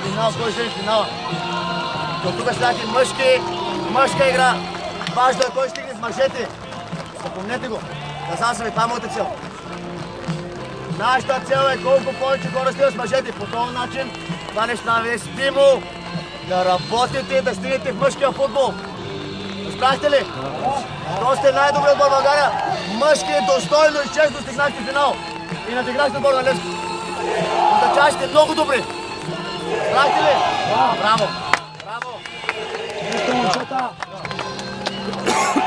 Финал, кой ще е финала? До тук следят и мъжка игра. Важно е кой стигне с мъжете. Запомнете го. Казал съм ви, това е моята цел. Нашата цел е колко повече хора стигат с мъжете. По този начин това нещо става стимул да работите и да стигнете в мъжкия футбол. Разбрахте ли? То сте най-добрият отбор в България. Мъжки достойно и честно стигнахте финал. И надиграхте отбор на Левски. Означава сте много добри. Разбрахте ли? Браво! Браво!